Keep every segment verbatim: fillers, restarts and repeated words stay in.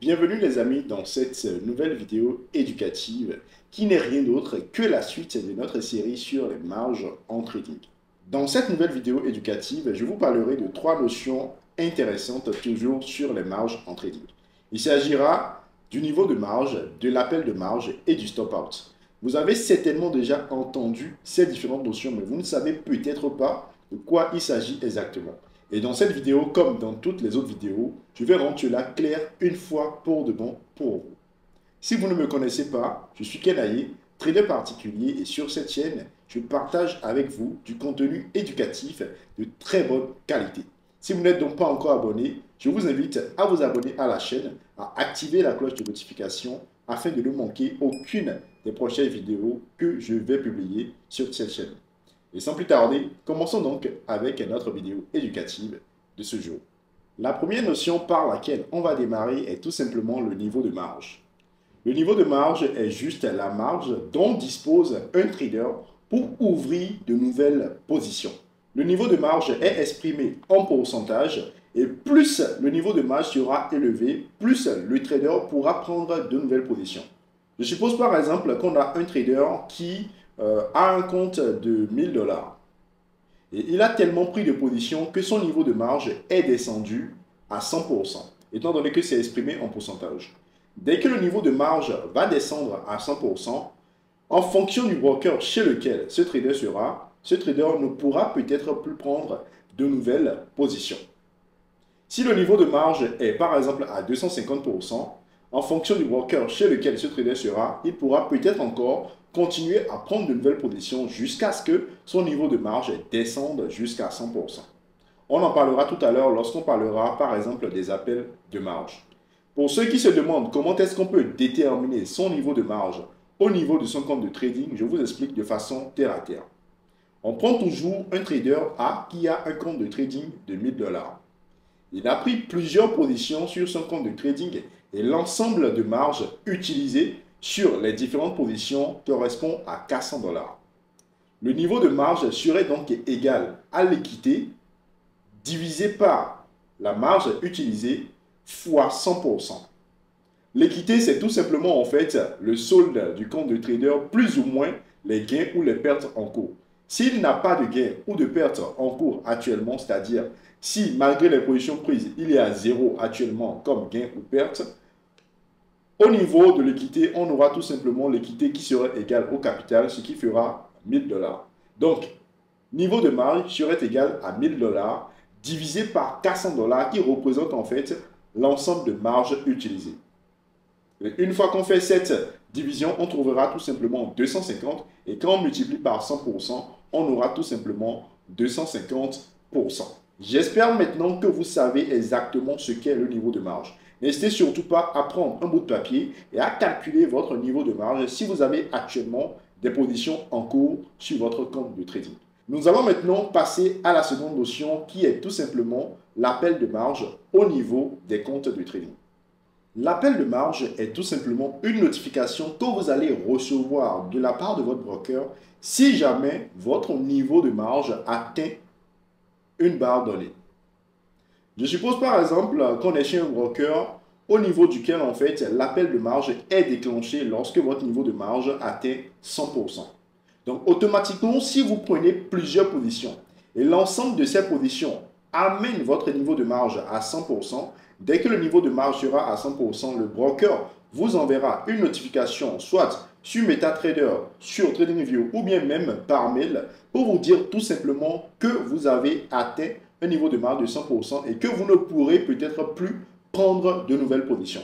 Bienvenue les amis dans cette nouvelle vidéo éducative qui n'est rien d'autre que la suite de notre série sur les marges en trading. Dans cette nouvelle vidéo éducative, je vous parlerai de trois notions intéressantes toujours sur les marges en trading. Il s'agira du niveau de marge, de l'appel de marge et du stop-out. Vous avez certainement déjà entendu ces différentes notions, mais vous ne savez peut-être pas de quoi il s'agit exactement. Et dans cette vidéo, comme dans toutes les autres vidéos, je vais rendre cela clair une fois pour de bon pour vous. Si vous ne me connaissez pas, je suis Kenaye, trader particulier, et sur cette chaîne, je partage avec vous du contenu éducatif de très bonne qualité. Si vous n'êtes donc pas encore abonné, je vous invite à vous abonner à la chaîne, à activer la cloche de notification afin de ne manquer aucune des prochaines vidéos que je vais publier sur cette chaîne. Et sans plus tarder, commençons donc avec notre vidéo éducative de ce jour. La première notion par laquelle on va démarrer est tout simplement le niveau de marge. Le niveau de marge est juste la marge dont dispose un trader pour ouvrir de nouvelles positions. Le niveau de marge est exprimé en pourcentage et plus le niveau de marge sera élevé, plus le trader pourra prendre de nouvelles positions. Je suppose par exemple qu'on a un trader qui Euh, a un compte de mille dollars. Et il a tellement pris de position que son niveau de marge est descendu à cent pour cent, étant donné que c'est exprimé en pourcentage. Dès que le niveau de marge va descendre à cent pour cent, en fonction du broker chez lequel ce trader sera, ce trader ne pourra peut-être plus prendre de nouvelles positions. Si le niveau de marge est par exemple à deux cent cinquante pour cent, en fonction du broker chez lequel ce trader sera, il pourra peut-être encore continuer à prendre de nouvelles positions jusqu'à ce que son niveau de marge descende jusqu'à cent pour cent. On en parlera tout à l'heure lorsqu'on parlera par exemple des appels de marge. Pour ceux qui se demandent comment est-ce qu'on peut déterminer son niveau de marge au niveau de son compte de trading, je vous explique de façon terre à terre. On prend toujours un trader A qui a un compte de trading de mille dollars. Il a pris plusieurs positions sur son compte de trading et l'ensemble de marge utilisé sur les différentes positions correspond à quatre cents dollars. Le niveau de marge serait donc égal à l'équité divisé par la marge utilisée fois cent pour cent. L'équité, c'est tout simplement en fait le solde du compte de trader plus ou moins les gains ou les pertes en cours. S'il n'a pas de gains ou de pertes en cours actuellement, c'est-à-dire si malgré les positions prises, il est à zéro actuellement comme gain ou perte, au niveau de l'équité, on aura tout simplement l'équité qui serait égale au capital, ce qui fera mille dollars. Donc, niveau de marge serait égal à mille dollars divisé par quatre cents dollars qui représente en fait l'ensemble de marge utilisée. Et une fois qu'on fait cette division, on trouvera tout simplement deux cent cinquante et quand on multiplie par cent pour cent, on aura tout simplement deux cent cinquante pour cent. J'espère maintenant que vous savez exactement ce qu'est le niveau de marge. N'hésitez surtout pas à prendre un bout de papier et à calculer votre niveau de marge si vous avez actuellement des positions en cours sur votre compte de trading. Nous allons maintenant passer à la seconde notion qui est tout simplement l'appel de marge au niveau des comptes de trading. L'appel de marge est tout simplement une notification que vous allez recevoir de la part de votre broker si jamais votre niveau de marge atteint une barre donnée. Je suppose par exemple qu'on est chez un broker au niveau duquel en fait l'appel de marge est déclenché lorsque votre niveau de marge atteint cent pour cent. Donc automatiquement, si vous prenez plusieurs positions et l'ensemble de ces positions amène votre niveau de marge à cent pour cent, dès que le niveau de marge sera à cent pour cent, le broker vous enverra une notification soit sur MetaTrader, sur TradingView ou bien même par mail pour vous dire tout simplement que vous avez atteint un niveau de marge de cent pour cent et que vous ne pourrez peut-être plus prendre de nouvelles positions.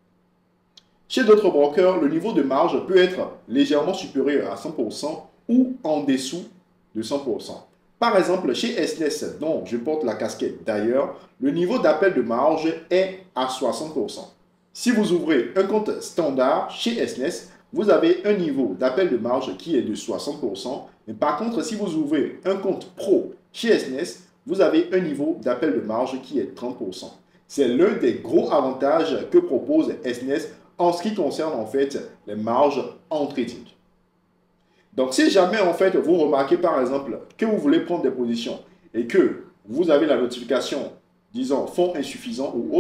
Chez d'autres brokers, le niveau de marge peut être légèrement supérieur à cent pour cent ou en dessous de cent pour cent. Par exemple, chez S N E S, dont je porte la casquette d'ailleurs, le niveau d'appel de marge est à soixante pour cent. Si vous ouvrez un compte standard chez S N E S, vous avez un niveau d'appel de marge qui est de soixante pour cent. Mais par contre, si vous ouvrez un compte pro chez S N E S, vous avez un niveau d'appel de marge qui est trente pour cent. C'est l'un des gros avantages que propose S N E S en ce qui concerne en fait les marges en trading. Donc si jamais en fait vous remarquez par exemple que vous voulez prendre des positions et que vous avez la notification disons fonds insuffisants ou autre,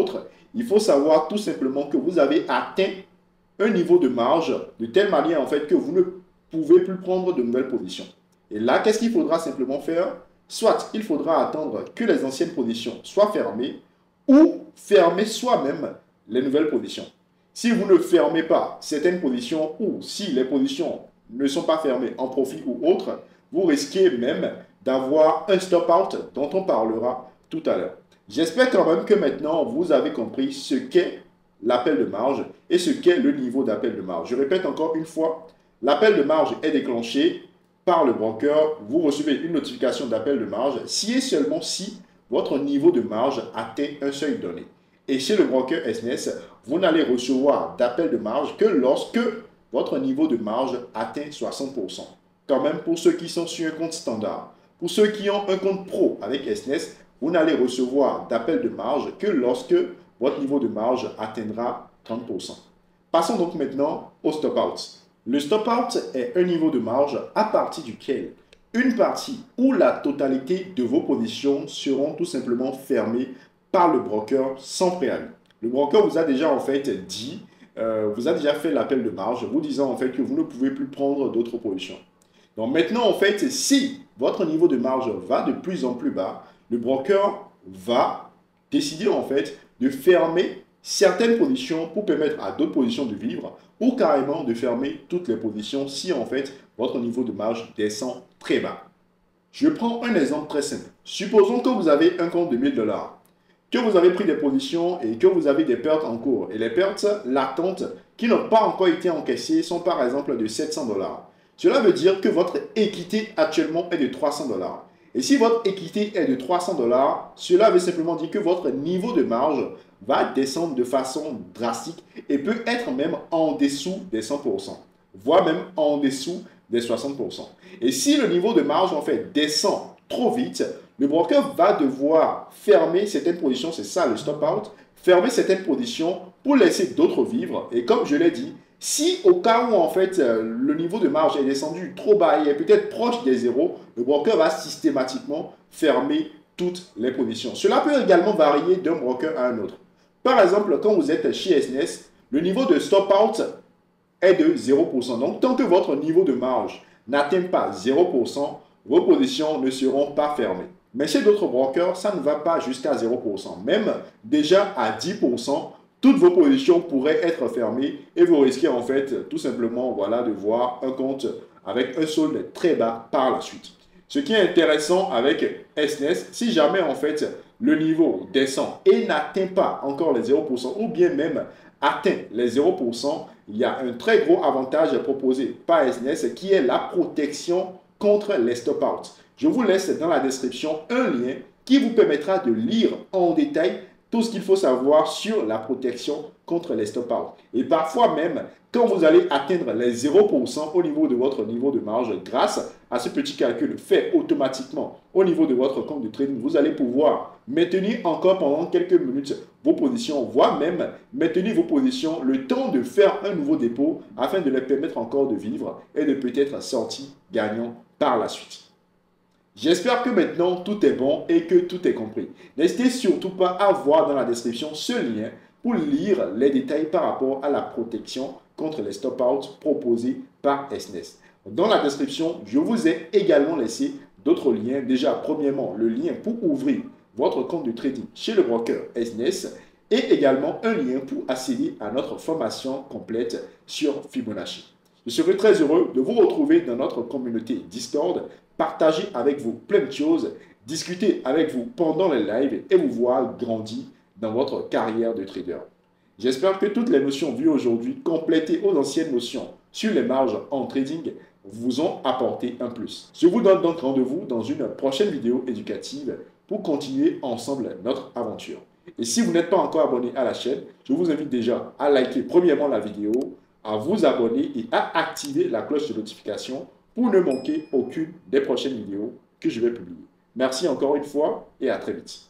il faut savoir tout simplement que vous avez atteint un niveau de marge de telle manière en fait que vous ne pouvez plus prendre de nouvelles positions. Et là, qu'est-ce qu'il faudra simplement faire? Soit il faudra attendre que les anciennes positions soient fermées ou fermer soi-même les nouvelles positions. Si vous ne fermez pas certaines positions ou si les positions ne sont pas fermées en profit ou autre, vous risquez même d'avoir un stop-out dont on parlera tout à l'heure. J'espère quand même que maintenant vous avez compris ce qu'est l'appel de marge et ce qu'est le niveau d'appel de marge. Je répète encore une fois, l'appel de marge est déclenché par le broker. Vous recevez une notification d'appel de marge si et seulement si votre niveau de marge atteint un seuil donné. Et chez le broker S N S, vous n'allez recevoir d'appel de marge que lorsque votre niveau de marge atteint soixante pour cent. Quand même, pour ceux qui sont sur un compte standard. Pour ceux qui ont un compte pro avec S N S, vous n'allez recevoir d'appel de marge que lorsque votre niveau de marge atteindra trente pour cent. Passons donc maintenant au stop-out. Le stop-out est un niveau de marge à partir duquel une partie ou la totalité de vos positions seront tout simplement fermées par le broker sans préavis. Le broker vous a déjà en fait dit, euh, vous a déjà fait l'appel de marge, vous disant en fait que vous ne pouvez plus prendre d'autres positions. Donc maintenant en fait, si votre niveau de marge va de plus en plus bas, le broker va décider en fait de fermer certaines positions pour permettre à d'autres positions de vivre ou carrément de fermer toutes les positions si en fait votre niveau de marge descend très bas. Je prends un exemple très simple. Supposons que vous avez un compte de mille dollars, que vous avez pris des positions et que vous avez des pertes en cours. Et les pertes latentes qui n'ont pas encore été encaissées sont par exemple de sept cents dollars. Cela veut dire que votre équité actuellement est de trois cents dollars. Et si votre équité est de trois cents dollars, cela veut simplement dire que votre niveau de marge va descendre de façon drastique et peut être même en dessous des cent pour cent, voire même en dessous des soixante pour cent. Et si le niveau de marge en fait descend trop vite, le broker va devoir fermer certaines positions, c'est ça le stop-out, fermer certaines positions pour laisser d'autres vivre. Et comme je l'ai dit, si au cas où en fait le niveau de marge est descendu trop bas et est peut-être proche des zéros, le broker va systématiquement fermer toutes les positions. Cela peut également varier d'un broker à un autre. Par exemple, quand vous êtes chez S N S, le niveau de stop-out est de zéro pour cent. Donc, tant que votre niveau de marge n'atteint pas zéro pour cent, vos positions ne seront pas fermées. Mais chez d'autres brokers, ça ne va pas jusqu'à zéro pour cent. Même déjà à dix pour cent, toutes vos positions pourraient être fermées et vous risquez en fait tout simplement voilà, de voir un compte avec un solde très bas par la suite. Ce qui est intéressant avec S N S, si jamais en fait le niveau descend et n'atteint pas encore les zéro pour cent ou bien même atteint les zéro pour cent, il y a un très gros avantage proposé par S N S qui est la protection contre les stop-out. Je vous laisse dans la description un lien qui vous permettra de lire en détail tout ce qu'il faut savoir sur la protection contre les stop-out. Et parfois même, quand vous allez atteindre les zéro pour cent au niveau de votre niveau de marge, grâce à ce petit calcul fait automatiquement au niveau de votre compte de trading, vous allez pouvoir maintenir encore pendant quelques minutes vos positions, voire même maintenir vos positions le temps de faire un nouveau dépôt afin de les permettre encore de vivre et de peut-être sortir gagnant par la suite. J'espère que maintenant tout est bon et que tout est compris. N'hésitez surtout pas à voir dans la description ce lien pour lire les détails par rapport à la protection contre les stop-out proposés par S N S. Dans la description, je vous ai également laissé d'autres liens. Déjà, premièrement, le lien pour ouvrir votre compte de trading chez le broker S N S et également un lien pour accéder à notre formation complète sur Fibonacci. Je serai très heureux de vous retrouver dans notre communauté Discord, partager avec vous plein de choses, discuter avec vous pendant les lives et vous voir grandir dans votre carrière de trader. J'espère que toutes les notions vues aujourd'hui, complétées aux anciennes notions sur les marges en trading, vous ont apporté un plus. Je vous donne donc rendez-vous dans une prochaine vidéo éducative pour continuer ensemble notre aventure. Et si vous n'êtes pas encore abonné à la chaîne, je vous invite déjà à liker premièrement la vidéo, à vous abonner et à activer la cloche de notification pour ne manquer aucune des prochaines vidéos que je vais publier. Merci encore une fois et à très vite.